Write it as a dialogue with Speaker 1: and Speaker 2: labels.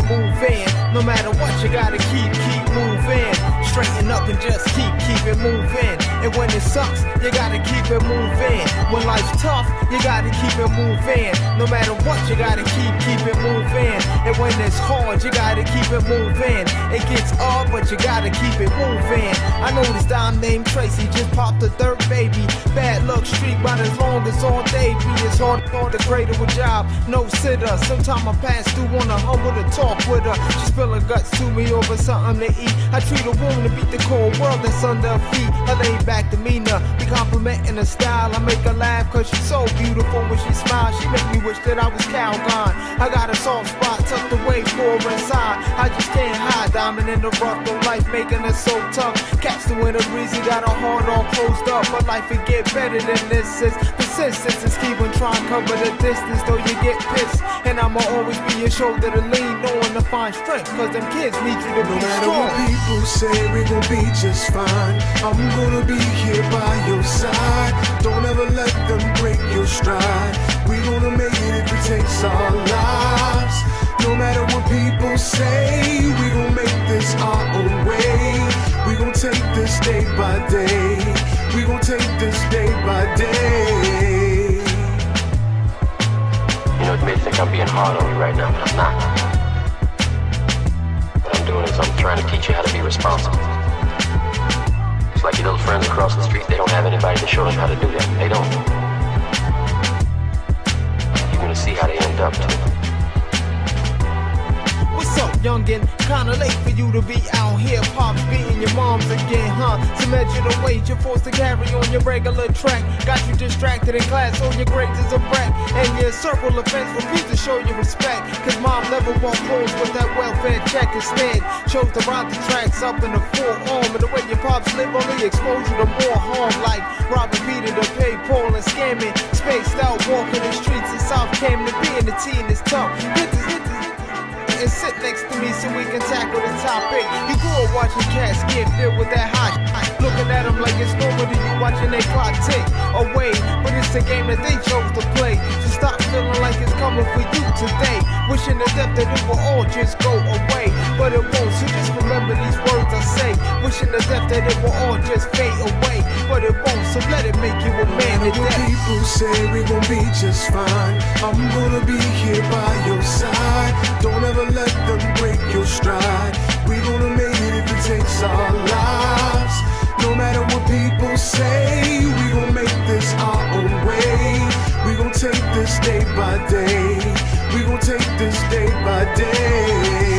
Speaker 1: moving. No matter what, you gotta keep moving. Straighten up and just keep it moving. And when it sucks, you gotta keep it moving. When life's tough, you gotta keep it moving. No matter what, you gotta keep it moving. And when it's hard, you gotta keep it moving. It gets hard, but you gotta keep it moving. I know this dime named Tracy just popped the third baby. Bad luck streak, but as long as all day be, it's hard to create a job, no sitter. Sometimes I pass through on a humble to talk with her. She spilling guts to me over something to eat. I treat a woman to beat the cold world that's under her feet. Her laid back demeanor, be complimenting her style. I make her laugh cause she's so beautiful. When she smiles, she make me wish that I was Calgon. I got a soft spot tucked away for her inside. I just can't hide, diamond in the rough, though life making her so tough. Catch the winter breezy, got her heart all closed up. But life will get better than this is. Persistence is keep on trying to cover the distance, though you get pissed. And I'ma always be your shoulder to lean on to find strength, cause them kids need you to be strong.
Speaker 2: No matter what people say, we gon' be just fine. I'm gonna be here by your side. Don't ever let them break your stride. We gonna make it if it takes our lives. No matter what people say, we gon' make this our own way. We gon' take this day by day. We gon' take this day by day.
Speaker 3: You know, you may think I'm being hard on you right now, but I'm not. What I'm doing is I'm trying to teach you how to be responsible. It's like your little friends across the street, they don't have anybody to show them how to do that. They don't. You're gonna see how they end up too.
Speaker 1: What's up, youngin'? Kinda late for you to be out here, pops beating your moms again, huh? To measure the weight you're forced to carry on your regular track. Got you distracted in class, all your grades is a wreck. And your circle of friends refuse to show you respect. Cause mom never walked homes with that welfare check. Instead, chose to ride the tracks up in the forearm. And the way your pops live only expose you to more harm. Like robbing Peter to pay Paul and scamming. Spaced out, walking the streets in South Camden. Being the teen is tough. And sit next to me so we can tackle the topic. You grew up watching cats get filled with that hot looking at them like it's normal to you watching their clock tick away. But it's a game that they chose to play. So stop feeling like it's coming for you today. Wishing to death that it will all just go away. But it won't, so just remember these words I say. Wishing to death that it will all just fade away. But it won't, so let it make you a man of death.
Speaker 2: People say we gon' be just fine. I'm gonna be here by your side. Don't ever let them break your stride. We gonna make it if it takes our lives. No matter what people say, we gon' make this our own way. We gon' take this day by day. We gon' take this day by day.